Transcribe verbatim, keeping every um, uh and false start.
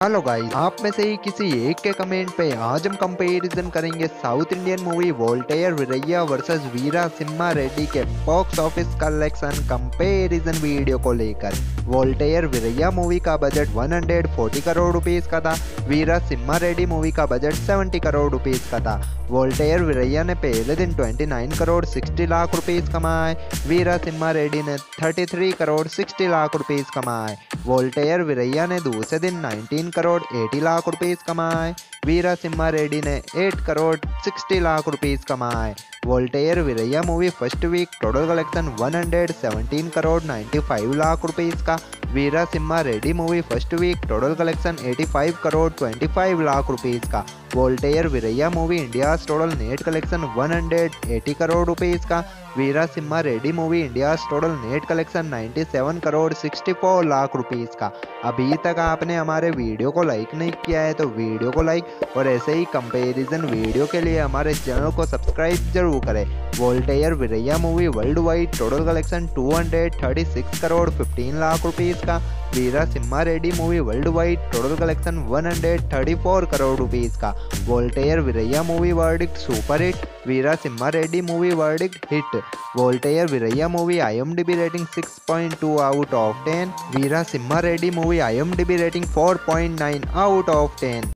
Hello guys, आप में से ही किसी एक के कमेंट पे आज हम कंपैरिजन करेंगे south Indian movie Waltair Veerayya versus Veera Simha Reddy के box office collection comparison video को लेकर। वोल्टेयर वीरैया मूवी का बजट एक सौ चालीस करोड़ रुपीस का था। वीरा सिम्हा रेड्डी मूवी का बजट सत्तर करोड़ रुपीस का था। वोल्टेयर वीरैया ने पहले दिन उनतीस करोड़ साठ लाख रुपीस कमाए। वीरा सिम्हा रेड्डी ने तैंतीस करोड़ साठ लाख रुपीस कमाए। वोल्टेयर वीरैया ने दूसरे दिन उन्नीस करोड़ अस्सी लाख रुपीस कमाए। वीरा सिम्हा रेड्डी ने आठ करोड़ साठ लाख रुपीस कमाए। Waltair Veerayya movie first week total collection एक सौ सत्रह करोड़ पचानवे लाख रुपीस का। Veera Simha Reddy movie first week total collection पचासी करोड़ पच्चीस लाख रुपीस का। Waltair Veerayya movie India total net collection एक सौ अस्सी करोड़ रुपीस का। Veera Simha Reddy movie India total net collection सत्तानवे करोड़ चौंसठ लाख रुपीस का। अभी तक आपने हमारे वीडियो को लाइक नहीं किया है तो वीडियो को लाइक और ऐसे ही कंपैरिजन वीडियो के लिए हमारे चैनल को सब्सक्राइब जरूर करें। Waltair Veerayya movie worldwide total collection दो सौ छत्तीस करोड़ पंद्रह लाख रुपीस का। Veera Simha Reddy movie worldwide total collection एक सौ चौंतीस करोड़ रुपीस का। Waltair Veerayya movie verdict super hit. Veera Simha Reddy movie verdict hit. Waltair Veerayya movie IMDb rating six point two out of ten. Veera Simha Reddy movie IMDb rating four point nine out of ten.